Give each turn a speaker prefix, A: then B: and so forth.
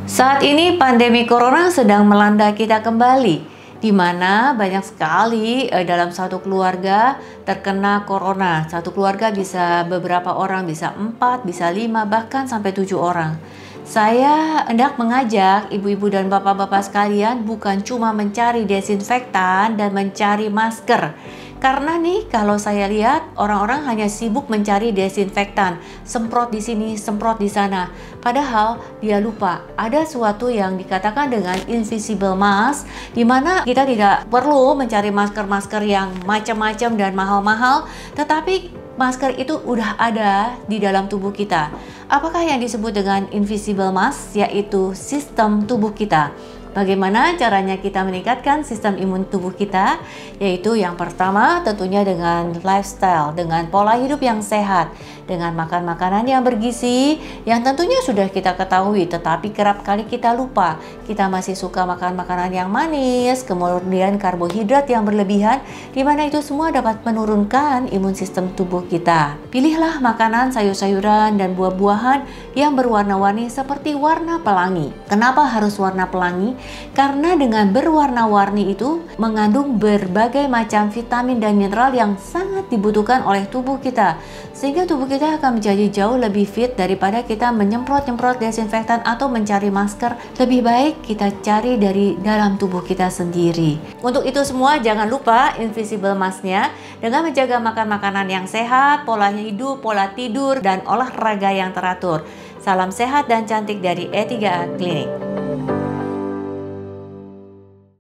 A: Saat ini pandemi corona sedang melanda kita kembali, di mana banyak sekali dalam satu keluarga terkena corona. Satu keluarga bisa beberapa orang, bisa 4, bisa 5, bahkan sampai 7 orang. Saya hendak mengajak ibu-ibu dan bapak-bapak sekalian bukan cuma mencari desinfektan dan mencari masker. Karena nih kalau saya lihat orang-orang hanya sibuk mencari desinfektan, semprot di sini, semprot di sana. Padahal dia lupa ada suatu yang dikatakan dengan invisible mask, di mana kita tidak perlu mencari masker-masker yang macam-macam dan mahal-mahal, tetapi masker itu udah ada di dalam tubuh kita. Apakah yang disebut dengan invisible mask? Yaitu sistem tubuh kita. Bagaimana caranya kita meningkatkan sistem imun tubuh kita? Yaitu yang pertama tentunya dengan lifestyle, dengan pola hidup yang sehat, dengan makan makanan yang bergizi, yang tentunya sudah kita ketahui, tetapi kerap kali kita lupa. Kita masih suka makan makanan yang manis, kemudian karbohidrat yang berlebihan, di mana itu semua dapat menurunkan imun sistem tubuh kita. Pilihlah makanan sayur-sayuran dan buah-buahan yang berwarna-warni seperti warna pelangi. Kenapa harus warna pelangi? Karena dengan berwarna-warni itu mengandung berbagai macam vitamin dan mineral yang sangat dibutuhkan oleh tubuh kita, sehingga tubuh kita akan menjadi jauh lebih fit daripada kita menyemprot-nyemprot desinfektan atau mencari masker. Lebih baik kita cari dari dalam tubuh kita sendiri. Untuk itu semua jangan lupa invisible masknya dengan menjaga makan makanan yang sehat, pola hidup, pola tidur, dan olahraga yang teratur. Salam sehat dan cantik dari E3A Clinic.